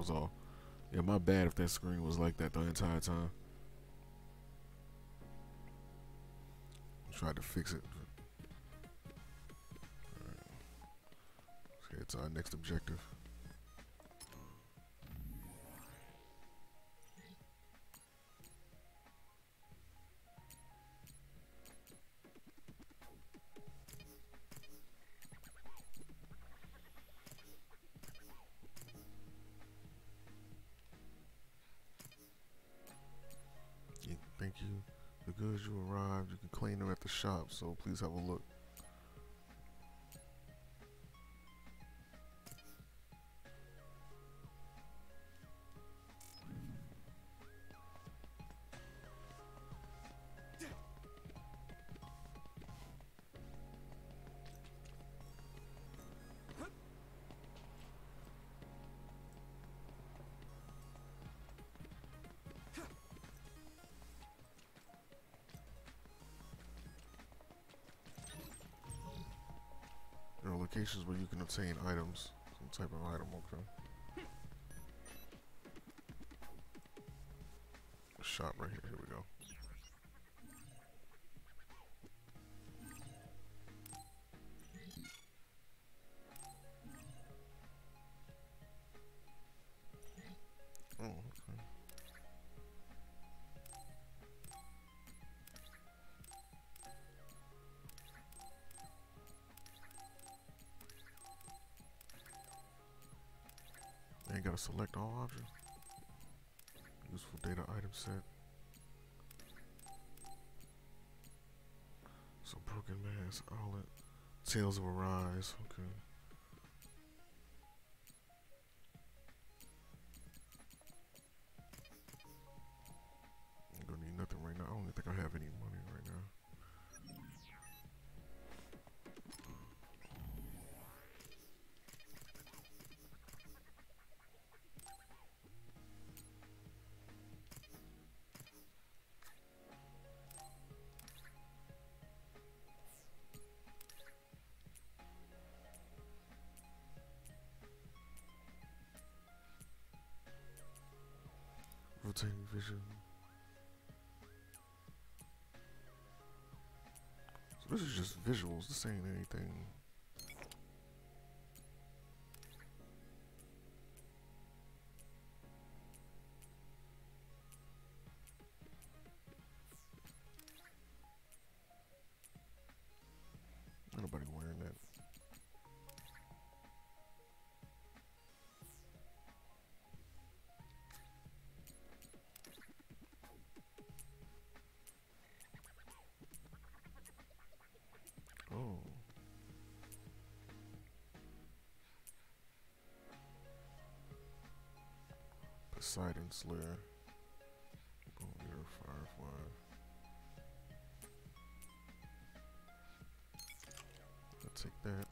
was all. Yeah, my bad if that screen was like that the entire time. I tried to fix it. Alright. Let's head to our next objective. Thank you. The goods you arrived, you can claim them at the shop, so please have a look. There are locations where you can obtain items. Some type of item, okay. A shop right here, here we go. Oh, okay. Now you gotta select all objects. Useful data item set. So broken mass outlet. Tales of Arise, okay. I'm gonna need nothing right now. I don't even think I have any money right now. Rotating vision. So this is just visuals. This ain't anything. Nobody wearing that. Oh. Poseidon Slayer. Bone Eater Firefly. I'll take that.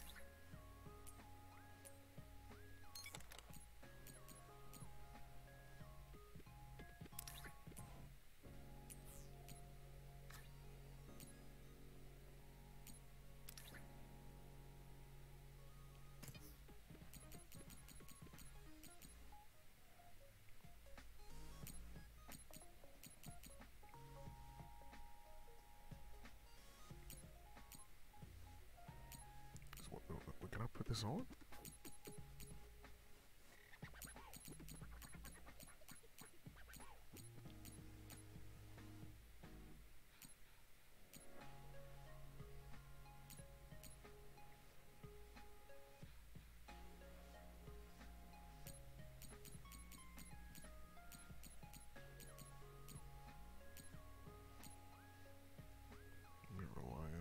So what can I put this on? Mirror Lion.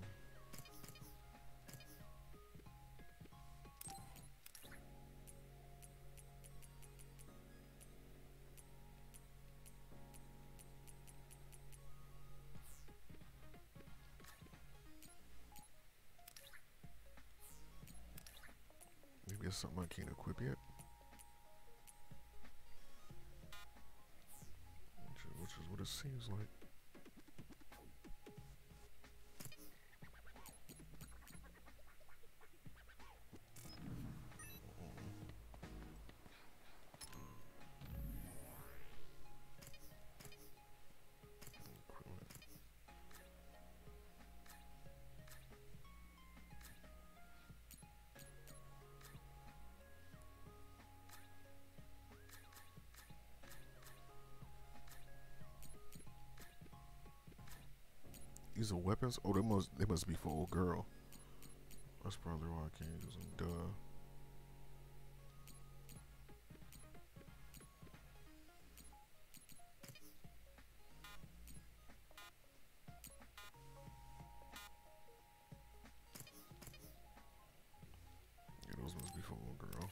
Maybe it's something I can't equip yet. Which is what it seems like. These are weapons? Oh, they must be for old girl. That's probably why I can't use them. Duh. Yeah, those must be for old girl.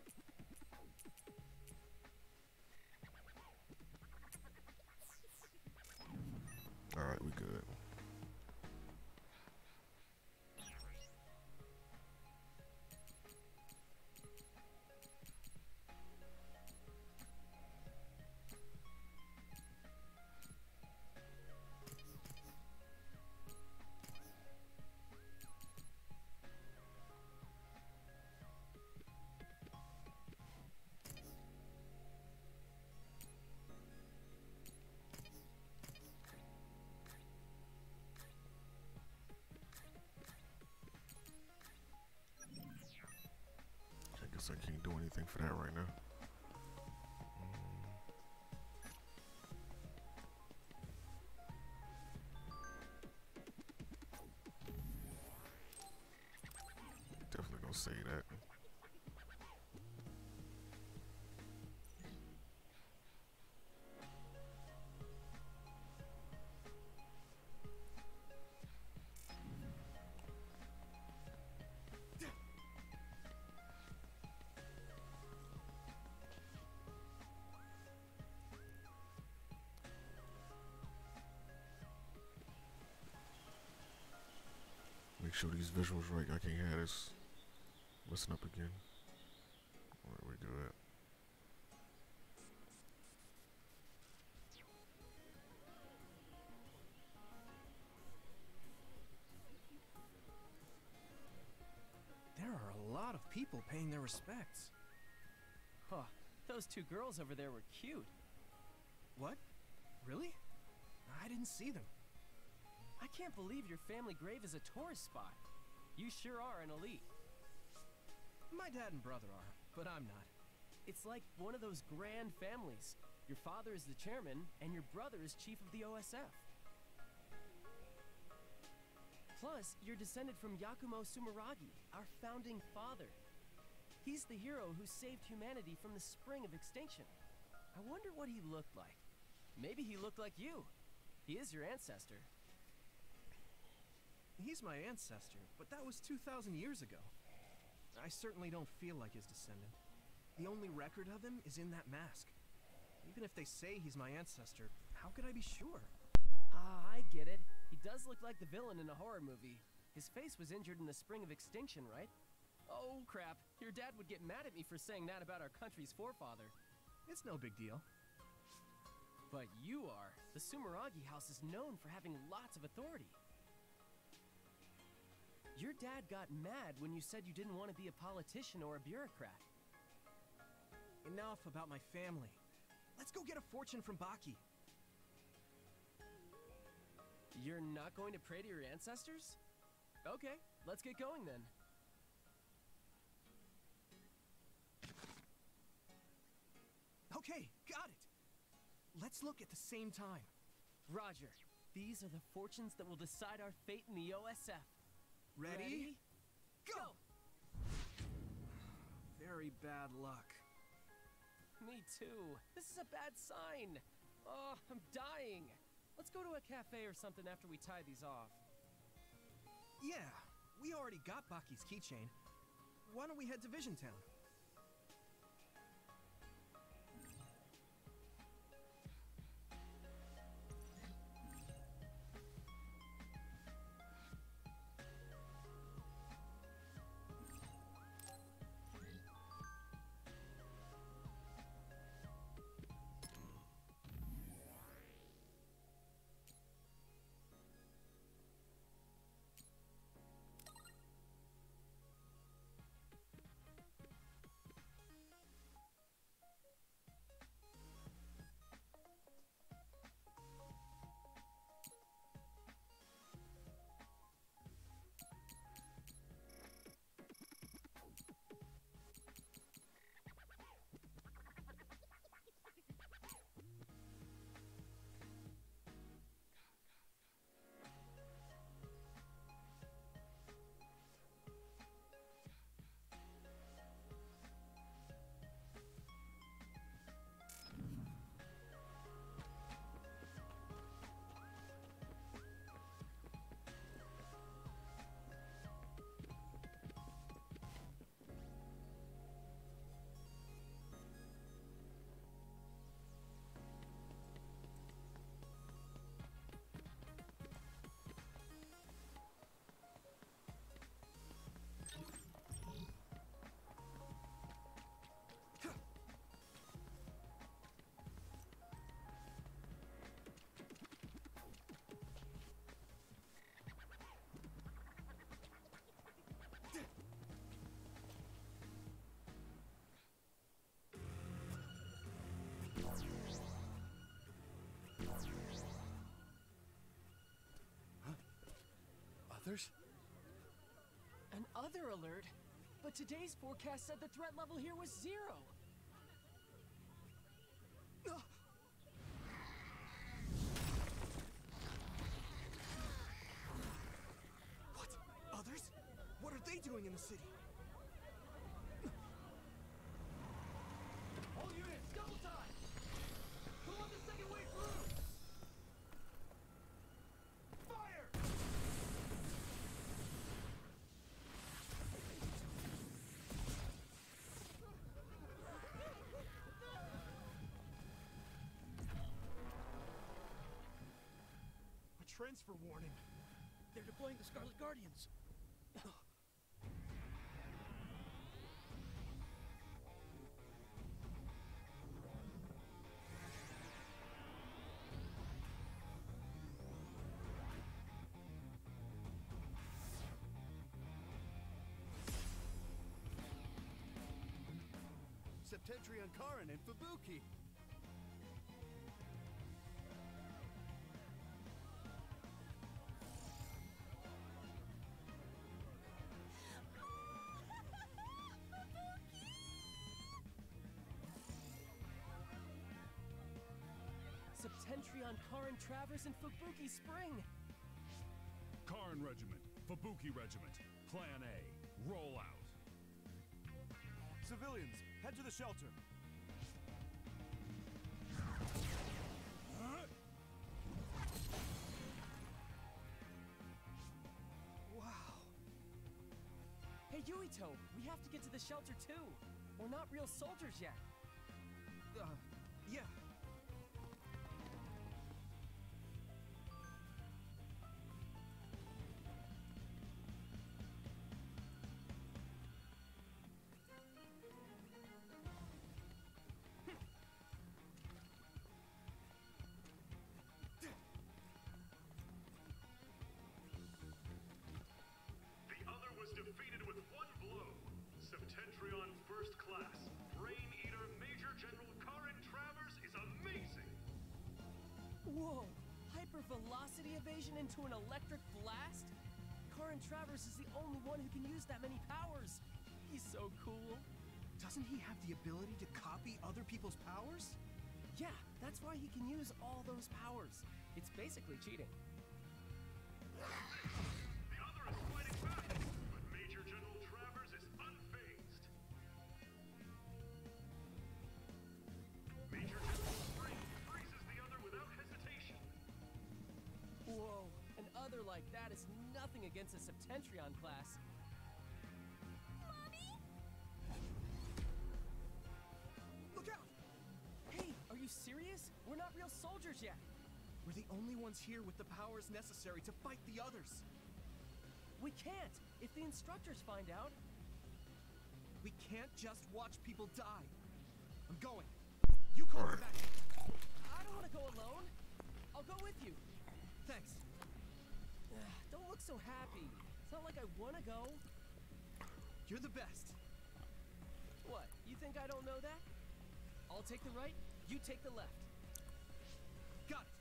Alright, we good. I guess I can't do anything for that right now. Definitely gonna say that. Make sure these visuals right. I can't have this messing up again. Alright, we do it. There are a lot of people paying their respects. Huh, those two girls over there were cute. What? Really? I didn't see them. I can't believe your family grave is a tourist spot. You sure are an elite. My dad and brother are, but I'm not. It's like one of those grand families. Your father is the chairman, and your brother is chief of the OSF. Plus, you're descended from Yakumo Sumeragi, our founding father. He's the hero who saved humanity from the spring of extinction. I wonder what he looked like. Maybe he looked like you. He is your ancestor. He's my ancestor, but that was 2,000 years ago. I certainly don't feel like his descendant. The only record of him is in that mask. Even if they say he's my ancestor, how could I be sure? Ah, I get it. He does look like the villain in a horror movie. His face was injured in the spring of extinction, right? Oh, crap. Your dad would get mad at me for saying that about our country's forefather. It's no big deal. But you are. The Sumeragi house is known for having lots of authority. Your dad got mad when you said you didn't want to be a politician or a bureaucrat. Enough about my family. Let's go get a fortune from Baki. You're not going to pray to your ancestors? Okay, let's get going then. Okay, got it. Let's look at the same time. Roger. These are the fortunes that will decide our fate in the OSF. Ready? Go! Very bad luck. Me too. This is a bad sign. Oh, I'm dying. Let's go to a cafe or something after we tie these off. Yeah, we already got Baki's keychain. Why don't we head to Vision Town? others? An other alert? But today's forecast said the threat level here was 0. What? Others? What are they doing in the city? All units, double time! Pull on the second way through! Fire! A transfer warning. They're deploying the Scarlet Guardians. Septentrion Karin and Fubuki. Septentrion, Karin Travers, and Fubuki Spring! Karin Regiment, Fubuki Regiment, Plan A, roll out. Civilians, head to the shelter. Wow. Hey, Yuito, we have to get to the shelter too. We're not real soldiers yet. Yeah. The other was defeated with one blow. Septentrion First Class, Brain Eater Major General Karin Travers is amazing! Whoa! Hypervelocity evasion into an electric blast? Karin Travers is the only one who can use that many powers. He's so cool. Doesn't he have the ability to copy other people's powers? Yeah, that's why he can use all those powers. It's basically cheating. The other is fighting back, but Major General Travers is unfazed. Major General Spring freezes the other without hesitation. Whoa, an other like that is nothing against a Septentrion class. Look out! Hey, are you serious? We're not real soldiers yet. We're the only ones here with the powers necessary to fight the others. We can't. If the instructors find out. We can't just watch people die. I'm going. You call me back. I don't want to go alone. I'll go with you. Thanks. Don't look so happy. It's not like I want to go. You're the best. What, you think I don't know that? I'll take the right, you take the left. Got it.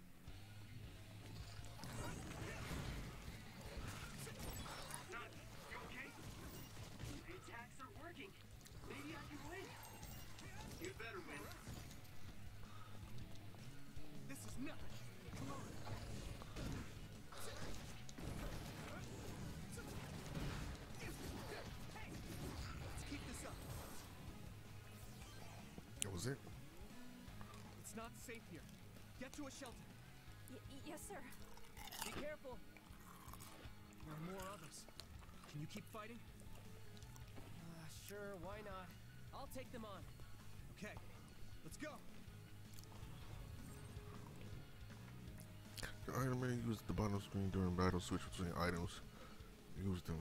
None. You okay? The attacks are working. Maybe I can win. You better win. This is nothing. Come on. Hey, let's keep this up. That was it. It's not safe here. Get to a shelter. Yes, sir. Be careful. There are more others. Can you keep fighting? Sure, why not? I'll take them on. Okay, let's go. Iron Man used the bottom screen during battle, switch between items. Use them.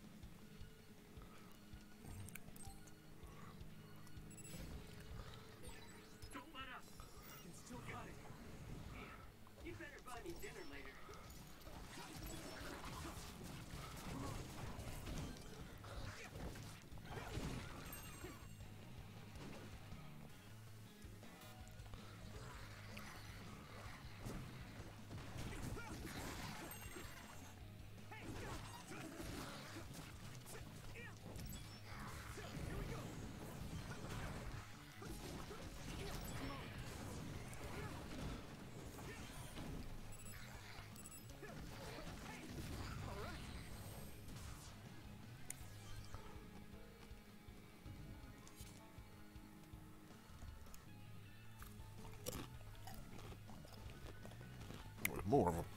Don't let up. I can still cut it. You better buy me dinner later. Hey, more of them.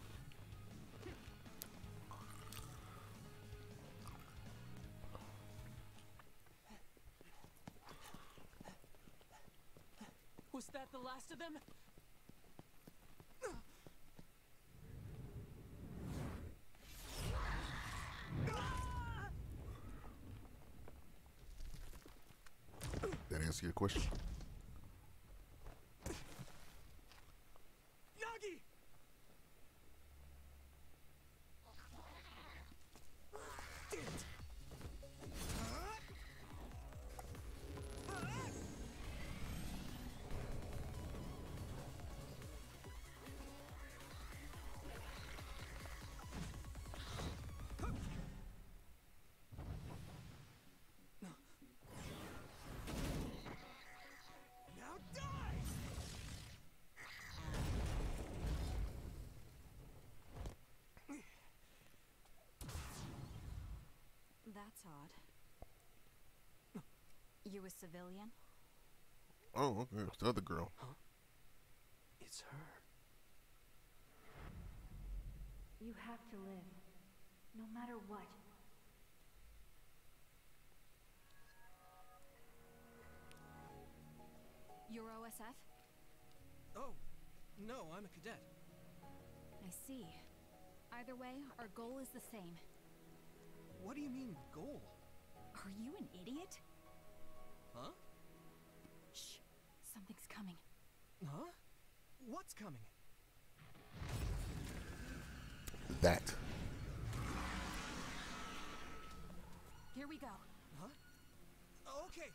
Was that the last of them? That answer your question? Nagi! Now die! That's odd. You a civilian? Oh, okay. It's the other girl. It's her. You have to live, no matter what. You're OSF? Oh, no, I'm a cadet. I see. Either way, our goal is the same. What do you mean, goal? Are you an idiot? Huh? Shh. Something's coming. Huh? What's coming? That. Here we go. Huh? Okay.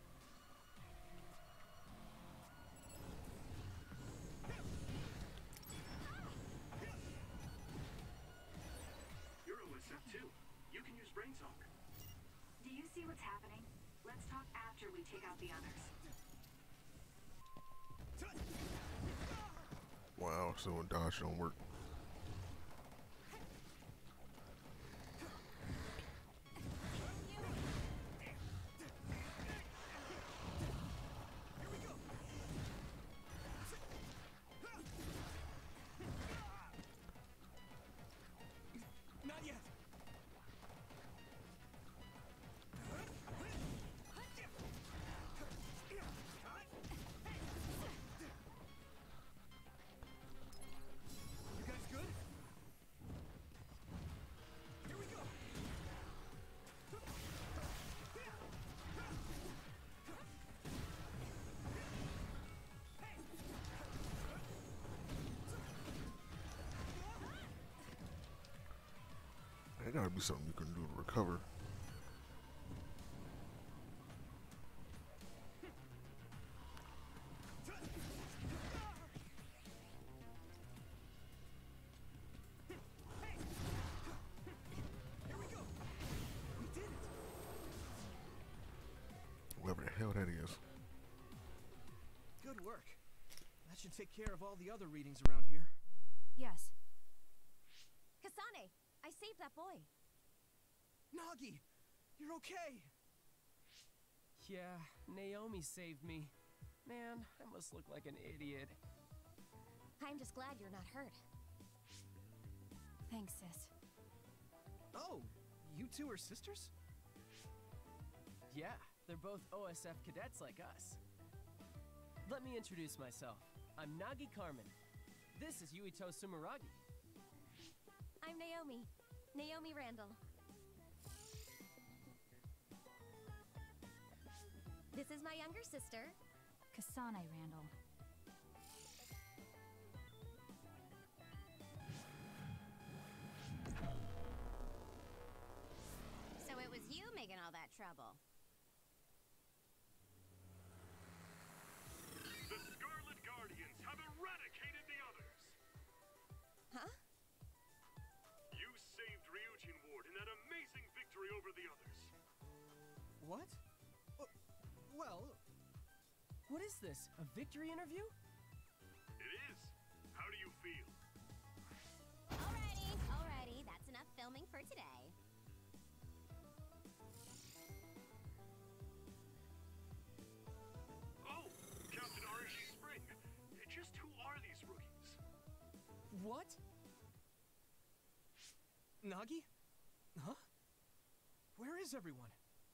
You're OSF too. You can use Brain Talk. Do you see what's happening? Let's talk after we take out the others. Wow, so when dodge don't work. Not yet. You guys good? Here we go. There gotta be something you can do to recover. Here we go. We did it. Whatever the hell that is. Good work. That should take care of all the other readings around here. Yes. Kasane, I saved that boy. Nagi, you're okay. Yeah, Naomi saved me. Man, I must look like an idiot. I'm just glad you're not hurt. Thanks, sis. Oh, you two are sisters? Yeah, they're both OSF cadets like us. Let me introduce myself. I'm Nagi Carmen. This is Yuito Sumeragi. I'm Naomi. Naomi Randall. This is my younger sister, Kasane Randall. So it was you making all that trouble. The Scarlet Guardians have eradicated the others. Huh? You saved Ryujin Ward in that amazing victory over the others. What? Well, What is this? A victory interview? It is. How do you feel? Alrighty. That's enough filming for today. Oh, Captain RNG Spring. Just who are these rookies? What? Nagi? Huh? Where is everyone?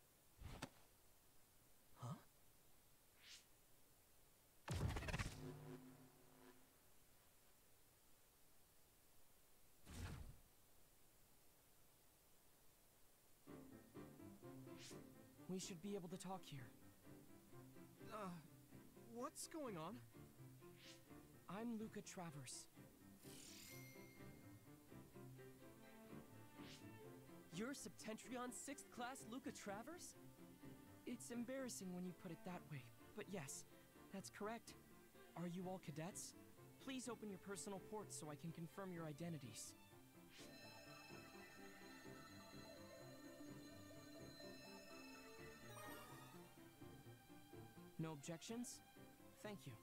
Huh? We should be able to talk here. What's going on? I'm Luca Travers. You're Septentrion 6th class Luca Travers? It's embarrassing when you put it that way, but yes, that's correct. Are you all cadets? Please open your personal ports so I can confirm your identities. No objections? Thank you.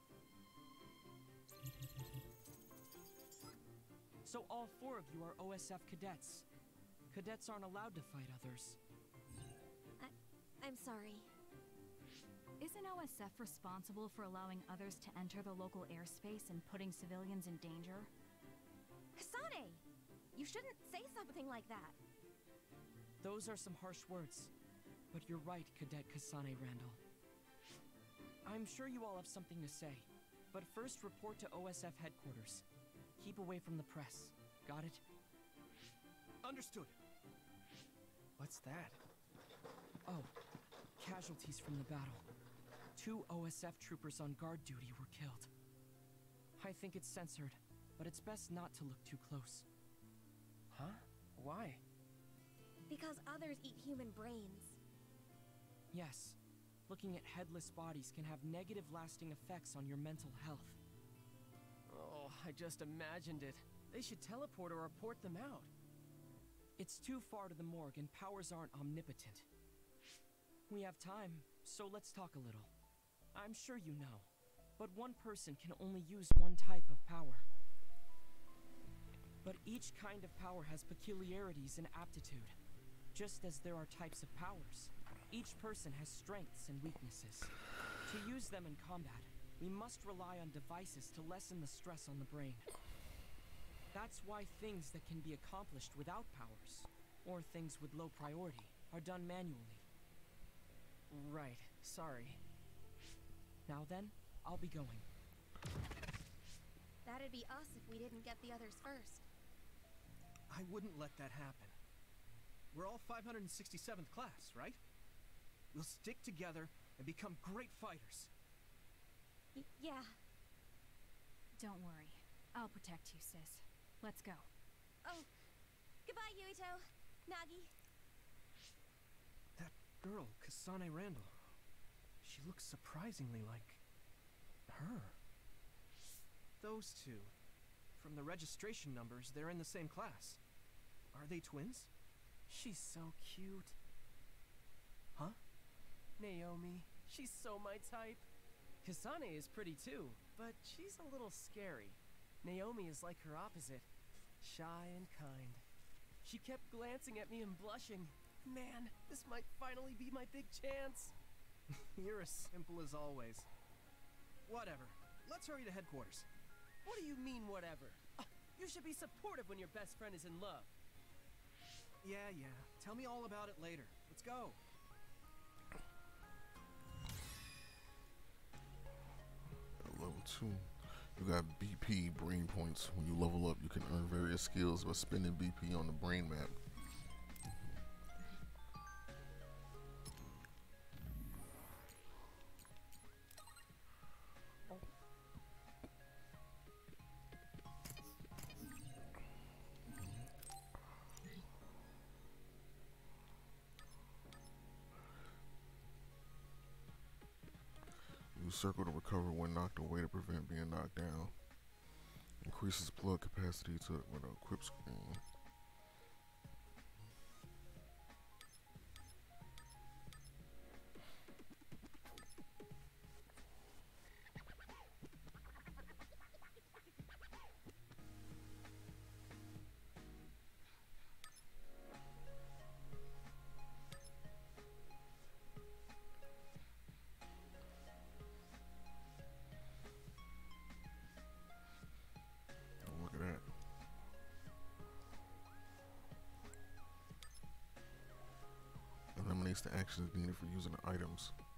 So all 4 of you are OSF cadets. Cadets aren't allowed to fight others. I'm sorry. Isn't OSF responsible for allowing others to enter the local airspace and putting civilians in danger? Kasane! You shouldn't say something like that. Those are some harsh words. But you're right, Cadet Kasane Randall. I'm sure you all have something to say. But first, report to OSF headquarters. Keep away from the press. Got it? Understood. What's that? Oh, casualties from the battle. 2 OSF troopers on guard duty were killed. I think it's censored, but it's best not to look too close. Huh? Why? Because others eat human brains. Yes, looking at headless bodies can have negative lasting effects on your mental health. Oh, I just imagined it. They should teleport or report them out. It's too far to the morgue and powers aren't omnipotent. We have time, so let's talk a little. I'm sure you know, but one person can only use one type of power. But each kind of power has peculiarities and aptitude. Just as there are types of powers, each person has strengths and weaknesses. To use them in combat, we must rely on devices to lessen the stress on the brain. That's why things that can be accomplished without powers, or things with low priority, are done manually. Right. Sorry. Now then, I'll be going. That'd be us if we didn't get the others first. I wouldn't let that happen. We're all 567th class, right? We'll stick together and become great fighters. Yeah. Don't worry. I'll protect you, sis. Let's go. Oh, goodbye, Yuito. Nagi. That girl, Kasane Randall. She looks surprisingly like her. Those two. From the registration numbers, they're in the same class. Are they twins? She's so cute. Huh? Naomi, she's so my type. Kasane is pretty too, but she's a little scary. Naomi is like her opposite, shy and kind. She kept glancing at me and blushing. Man, this might finally be my big chance. You're as simple as always. Whatever. Let's hurry to headquarters. What do you mean, whatever? You should be supportive when your best friend is in love. Yeah. Tell me all about it later. Let's go. At level 2, you got BP brain points. When you level up, you can earn various skills by spending BP on the brain map. Use circle to recover when knocked away to prevent being knocked down. Increases blood capacity to with a equip screen. Look at that. indicates the action is needed for using the items.